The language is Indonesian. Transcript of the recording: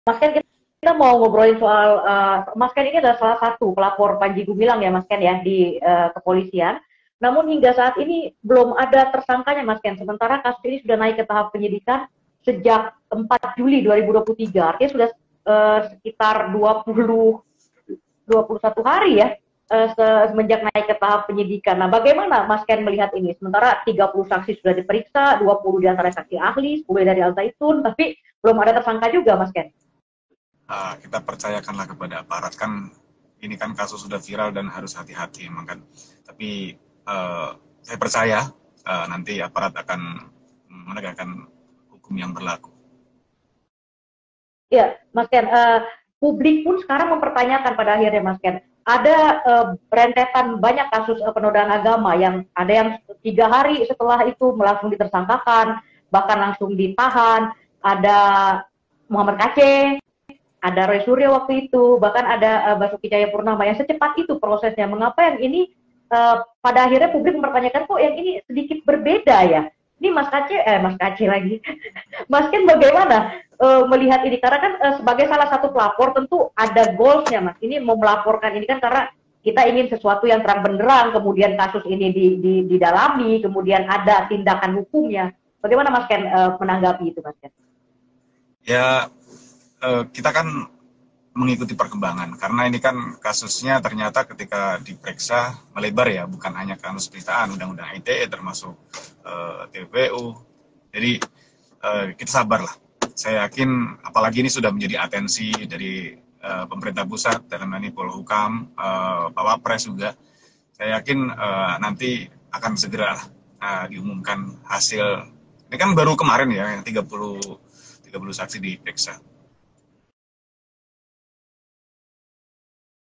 Mas Ken, kita mau ngobrolin soal Mas Ken ini adalah salah satu pelapor Panji Gumilang ya Mas Ken ya di kepolisian. Namun hingga saat ini belum ada tersangkanya Mas Ken. Sementara kasus ini sudah naik ke tahap penyidikan sejak 4 Juli 2023. Artinya sudah sekitar 21 hari ya semenjak naik ke tahap penyidikan. Nah, bagaimana Mas Ken melihat ini? Sementara 30 saksi sudah diperiksa, 20 diantara saksi ahli, 10 dari Al Zaitun, tapi belum ada tersangka juga Mas Ken. Kita percayakanlah kepada aparat, kan ini kan kasus sudah viral dan harus hati-hati emang kan. Tapi saya percaya nanti aparat akan menegakkan hukum yang berlaku. Ya, Mas Ken, publik pun sekarang mempertanyakan pada akhirnya Mas Ken. Ada rentetan banyak kasus penodaan agama yang ada yang 3 hari setelah itu langsung ditersangkakan, bahkan langsung ditahan. Ada Muhammad Kaceng, ada Roy Suryo waktu itu, bahkan ada Basuki Cahayapurnama yang secepat itu prosesnya. Mengapa yang ini pada akhirnya publik mempertanyakan kok yang ini sedikit berbeda ya? Ini Mas Kace lagi. Mas Ken bagaimana melihat ini? Karena kan sebagai salah satu pelapor tentu ada goalsnya Mas. Ini mau melaporkan ini kan karena kita ingin sesuatu yang terang benderang, kemudian kasus ini didalami, kemudian ada tindakan hukumnya. Bagaimana Mas Ken menanggapi itu Mas Ken? Ya, kita kan mengikuti perkembangan karena ini kan kasusnya ternyata ketika diperiksa melebar ya, bukan hanya kasus penistaan undang-undang ITE termasuk TPU. Jadi kita sabarlah. Saya yakin apalagi ini sudah menjadi atensi dari pemerintah pusat dalam hal ini Polhukam, Pak Wapres juga. Saya yakin nanti akan segera diumumkan hasil. Ini kan baru kemarin ya yang 30 saksi diperiksa.